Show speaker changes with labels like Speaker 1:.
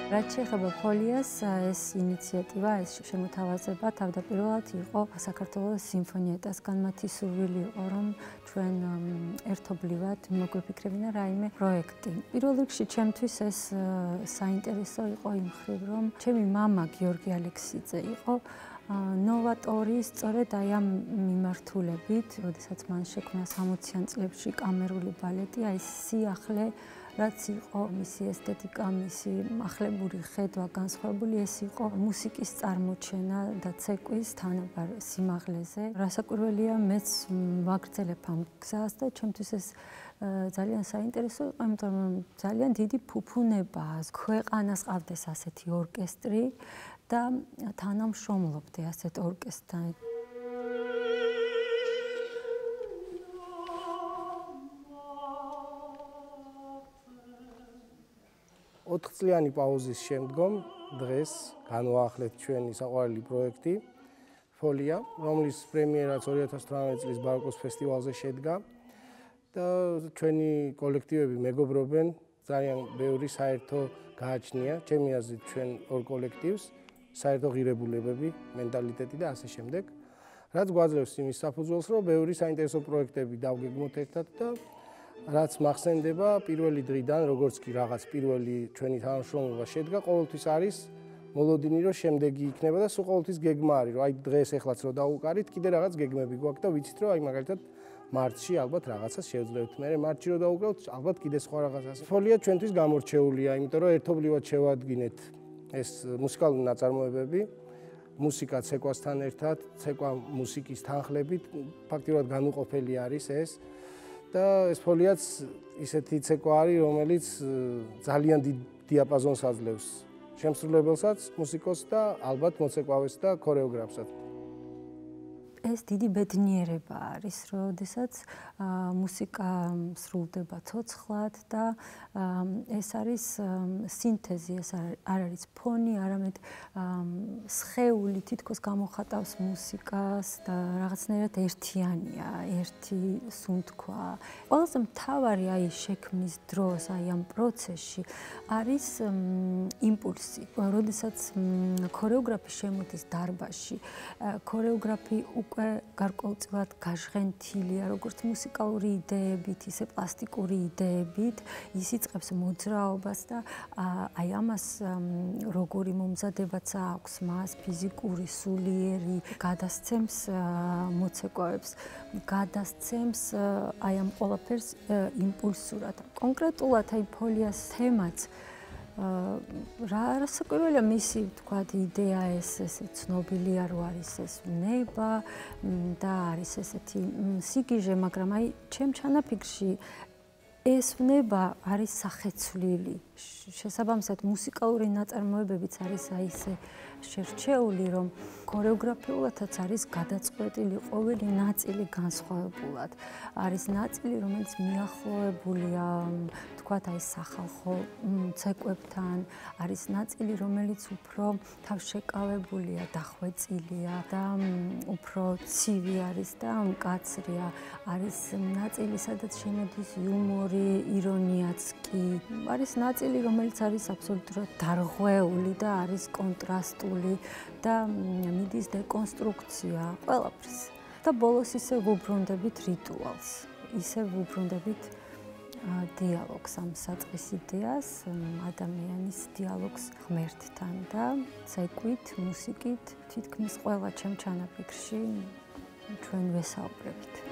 Speaker 1: რაც შეეხება ფოლიას, ეს ინიციატივა, ეს შემოთავაზება თავდაპირველად იყო საქართველოს სიმფონიეტასგან. მათი სურვილი იყო, რომ ჩვენ ერთობლივად მოგვეფიქრებინა რაიმე პროექტი. პირველ რიგში ჩემთვის ეს საინტერესო იყო იმ მხრივ, რომ ჩემი მამა გიორგი ალექსიძე იყო ნოვატორი სწორედ აი ამ მიმართულებით, როდესაც მან შექმნა 60-იან წლებში კამერული ბალეტი, აი სიახლე რაც იყო მისი ესთეტიკა, მისი ახლებური ხედვა განსხვავებული, ეს იყო მუსიკის წარმოჩენა და ცეკვის თანაბარ სიმაღლეზე. რასაკვირველია, მეც ვაგრძელებ ამ გზას და ჩემთვის ეს ძალიან საინტერესო იყო, იმიტომ რომ ძალიან დიდი ფუფუნებაა. ქვეყანას ყავდეს ასეთი ორკესტრი და თანამშრომლობდი ასეთ ორკესტრთან.
Speaker 2: 4 წლიანი პაუზის შემდგომ დღეს განვაახლეთ ჩვენი საყვარელი პროექტი ფოლია, რომლის პრემიერაც 2018 წლის ბაროკოს ფესტივალზე შედგა და ჩვენი კოლექტივები მეგობრობენ, ძალიან ბევრი საერთო გააჩნია, ჩემი აზრით ჩვენ ორ კოლექტივს, საერთო ღირებულებები, მენტალიტეტი და ასე შემდეგ. რაც გვაძლევს იმის საფუძველს, რომ ბევრი საინტერესო პროექტები დავგეგმოთ ერთად და რაც მახსენდება პირველი დღიდან, როგორც კი რაღაც პირველი ჩვენი თანამშრომლობა შედგა, ყოველთვის არის მოლოდინი, რომ შემდეგი იქნება და სულ ყოველთვის გეგმა არის, რომ აი დღეს ეხლაც რო დავუკარით, კიდე რაღაც გეგმები გვაქვს და ვიცით, რომ აი მაგალითად მარტში ალბათ რაღაცას შევძლებთ. მე მარტში რო დავუკრავთ, ალბათ კიდე სხვა რაღაცას. ფოლია ჩვენთვის გამორჩეულია, იმიტომ რომ ერთობლივად შევადგინეთ ეს მუსიკალური ნაწარმოებები, მუსიკა ცეკვასთან ერთად, ცეკვა მუსიკის თანხლებით, ფაქტიურად განუყოფელი არის ეს. და ეს ფოლიაც ისეთი ცეკვა არის, რომელიც ძალიან დიდ დიაპაზონს აძლევს შემსრულებელსაც, მუსიკოსს და ალბათ მოცეკვავეს და ქორეოგრაფსაც.
Speaker 1: ეს დიდი ბედნიერება არის, როდესაც მუსიკა სრულდება ცოცხლად და ეს არის სინთეზი, ეს არ არის ფონი, არამედ სხეული თითქოს გამოხატავს მუსიკას და რაღაცნაირად ერთიანია, ერთი სუნთქვა. ყველაზე მთავარი აი შექმნის დროს, აი ამ პროცესში არის იმპულსი. როდესაც ქორეოგრაფი შემოდის დარბაზში, ქორეოგრაფი უკვე გარკვეულწილად გაჟღენთილია, როგორც მუსიკალური იდეებით, ისე პლასტიკური იდეებით, ის იწყებს მოძრაობას და აი ამას როგორი მომზადებაც აქვს მას ფიზიკური, სულიერი, გადასცემს მოცეკვავებს, გადასცემს აი ამ ყველაფერს იმპულსურად. კონკრეტულად აი ფოლიას თემაც რასაკვირველია მისი თქვათ იდეა ეს ცნობილია რო არის ეს ნება და არის ესეთი სიგიჟე, მაგრამ აი ჩემ ჩანაფიქრში ეს ნება არის სახეცვლილი. შესაბამისად მუსიკალური ნაწარმოებებიც არის აი ესე შერჩეული, რომ ქორეოგრაფიულადაც არის გადაწყვეტილი ყოველი ნაწილი განსხვავებულად. არის ნაწილი, რომელიც მიახლოებულია თქვათ აი სახალხო ცეკვებთან, არის ნაწილი, რომელიც უფრო თავშეკავებულია, დახვეწილია და უფრო ცივი არის და მკაცრია. არის ნაწილი, სადაც შემოდის იუმორი, ირონიაც კი. არის ნაწილი, რომელიც არის აბსოლუტურად დარღვეული და არის კონტრასტული და მიდის დეკონსტრუქცია ყველაფრის. და ბოლოს ისე ვუბრუნდებით რიტუალს, ისე ვუბრუნდებით დიალოგს, ამ საწყის იდეას, ადამიანის დიალოგს ღმერთთან და ცეკვით, მუსიკით, თითქმის ყველა ჩემ ჩანაფიქრში ჩვენ ვესაუბრებთ.